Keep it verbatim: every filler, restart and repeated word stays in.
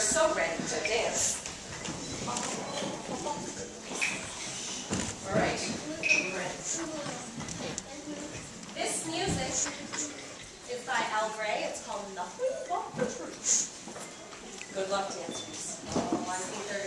so ready to dance. All right. This music is by Al Gray. It's called Nothing But the Truth. Good luck, dancers. Oh, I think they're